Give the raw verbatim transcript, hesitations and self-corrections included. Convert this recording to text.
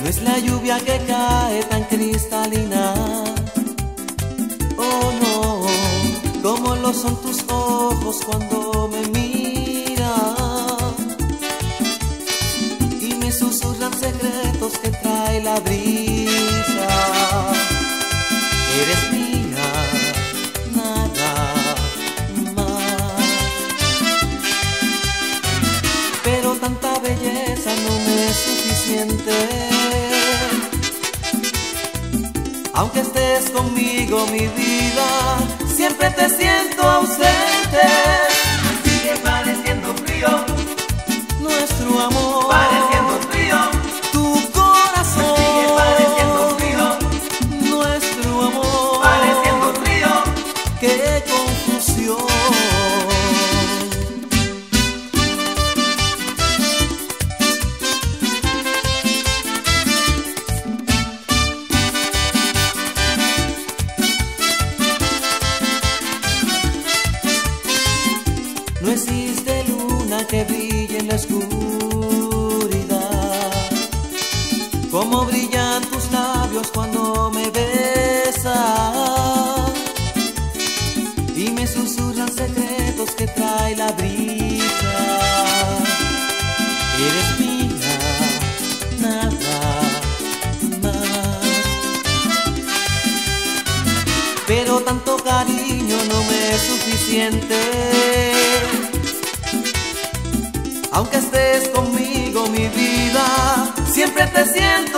No es la lluvia que cae tan cristalina, oh no, como lo son tus ojos cuando me miran y me susurran secretos que trae la brisa. Eres mía, nada más. Pero tanta belleza no me es suficiente. Aunque estés conmigo, mi vida, siempre te siento ausente. Sigue pareciendo frío Nuestro amor, pareciendo frío. tu corazón, Sigue pareciendo frío nuestro amor, pareciendo frío. qué confusión. No existe luna que brille en la oscuridad, como brillan tus labios cuando me besas y me susurran secretos que trae la brisa. Eres mía, nada más. Pero tanto cariño no me es suficiente. Aunque estés conmigo, mi vida, siempre te siento